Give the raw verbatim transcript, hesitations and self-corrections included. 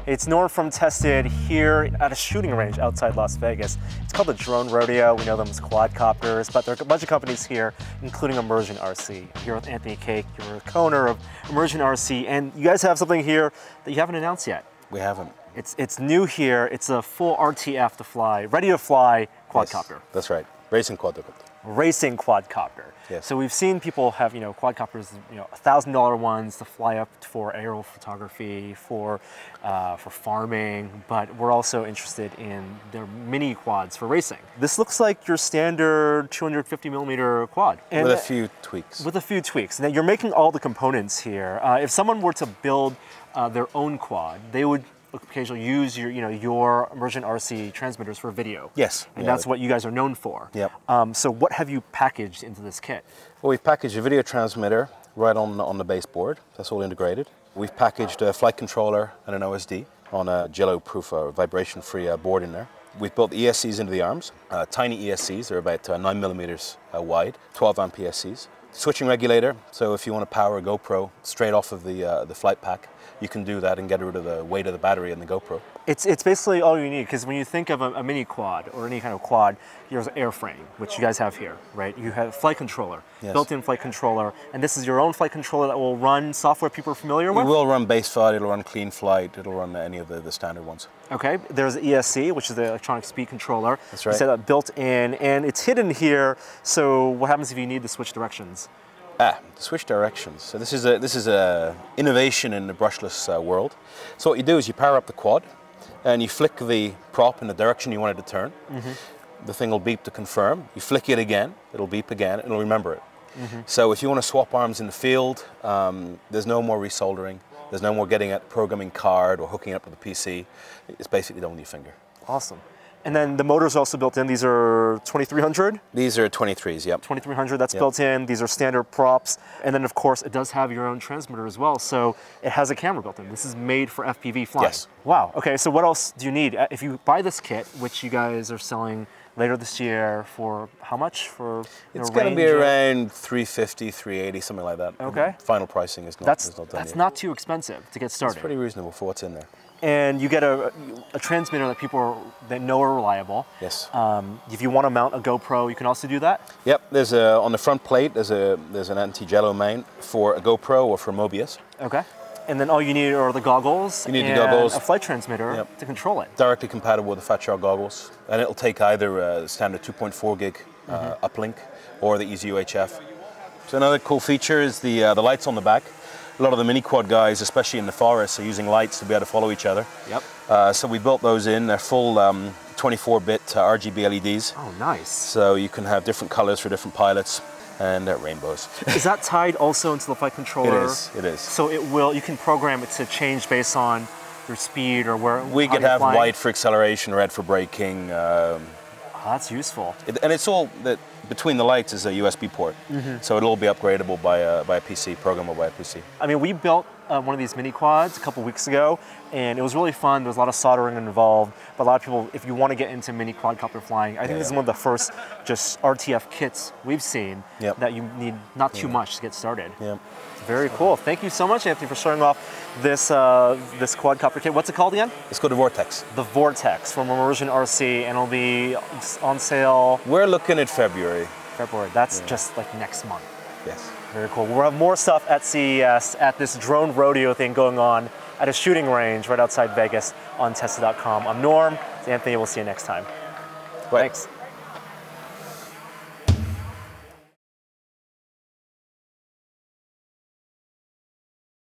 It's Norm from Tested here at a shooting range outside Las Vegas. It's called the Drone Rodeo. We know them as quadcopters, but there are a bunch of companies here, including Immersion R C. I'm here with Anthony Cake, you're a co-owner of Immersion R C, and you guys have something here that you haven't announced yet. We haven't. It's, it's new here. It's a full R T F to fly, ready to fly quadcopter. Yes, that's right. Racing quadcopter. Racing quadcopter. Yes. So we've seen people have, you know, quadcopters, you know, one thousand dollar ones to fly up for aerial photography, for, uh, for farming, but we're also interested in their mini quads for racing. This looks like your standard two hundred fifty millimeter quad. And with a few tweaks. With a few tweaks. Now you're making all the components here. Uh, if someone were to build uh, their own quad, they would occasionally use your, you know, your Immersion R C transmitters for video. Yes. And yeah, that's what you guys are known for. Yep. Um, so what have you packaged into this kit? Well, we've packaged a video transmitter right on, on the baseboard. That's all integrated. We've packaged a flight controller and an O S D on a Jello-proof, uh, vibration-free uh, board in there. We've built E S Cs into the arms, uh, tiny E S Cs. They're about uh, nine millimeters uh, wide, twelve amp E S Cs. Switching regulator, so if you want to power a GoPro straight off of the, uh, the flight pack, you can do that and get rid of the weight of the battery in the GoPro. It's, it's basically all you need, because when you think of a, a mini quad or any kind of quad, there's an airframe, which you guys have here, right? You have flight controller, yes. built-in flight controller, and this is your own flight controller that will run software people are familiar with? It will run BaseFlight, it'll run CleanFlight, it'll run any of the, the standard ones. Okay, there's E S C, which is the electronic speed controller. That's right. You said that built in, and it's hidden here, so what happens if you need to switch directions? Ah, to switch directions. So this is a this is a innovation in the brushless uh, world. So what you do is you power up the quad, and you flick the prop in the direction you want it to turn. Mm-hmm. The thing will beep to confirm. You flick it again, it'll beep again, and it'll remember it. Mm-hmm. So if you want to swap arms in the field, um, there's no more resoldering. There's no more getting at programming card or hooking up to the P C. It's basically done with your finger. Awesome. And then the motors are also built in. These are twenty-three hundred? These are twenty-threes, yep. twenty-three hundred, that's yep. built in. These are standard props. And then, of course, it does have your own transmitter as well. So it has a camera built in. This is made for F P V flying. Yes. Wow. Okay, so what else do you need? If you buy this kit, which you guys are selling later this year for how much? For It's going to be around three fifty, three eighty, something like that. Okay. Final pricing is not, that's, is not done That's yet. not too expensive to get started. It's pretty reasonable for what's in there. And you get a, a transmitter that people are, that know are reliable. Yes. Um, if you want to mount a GoPro, you can also do that? Yep, there's a, on the front plate, there's, a, there's an anti-jello mount for a GoPro or for Mobius. Okay. And then all you need are the goggles you need and the goggles. a flight transmitter yep. to control it. Directly compatible with the Fat Shark goggles. And it'll take either a standard two point four gig uh, mm-hmm. uplink or the Easy U H F. So another cool feature is the, uh, the lights on the back. A lot of the mini quad guys, especially in the forest, are using lights to be able to follow each other. Yep. Uh, so we built those in. They're full um, twenty-four bit uh, R G B L E Ds. Oh, nice. So you can have different colors for different pilots, and they're rainbows. Is that tied also into the flight controller? It is. It is. So it will. You can program it to change based on your speed or where. We could have flying. White for acceleration, red for braking. Um, oh, that's useful. It, and it's all that. Between the lights is a U S B port, mm-hmm. so it'll all be upgradable by a, by a P C, programmable by a P C. I mean, we built uh, one of these mini quads a couple weeks ago, and it was really fun. There was a lot of soldering involved, but a lot of people, if you want to get into mini quadcopter flying, I think yeah, this yeah. is one of the first just R T F kits we've seen yep. that you need not too yeah. much to get started. Yep. Very cool. Thank you so much, Anthony, for showing off this uh, this quadcopter kit. What's it called again? It's called the Vortex. The Vortex from Immersion R C, and it'll be on sale. We're looking at February. February. That's yeah. just like next month. Yes. Very cool. We'll have more stuff at C E S at this drone rodeo thing going on at a shooting range right outside Vegas on Tested dot com. I'm Norm. It's Anthony. We'll see you next time. Bye. Thanks.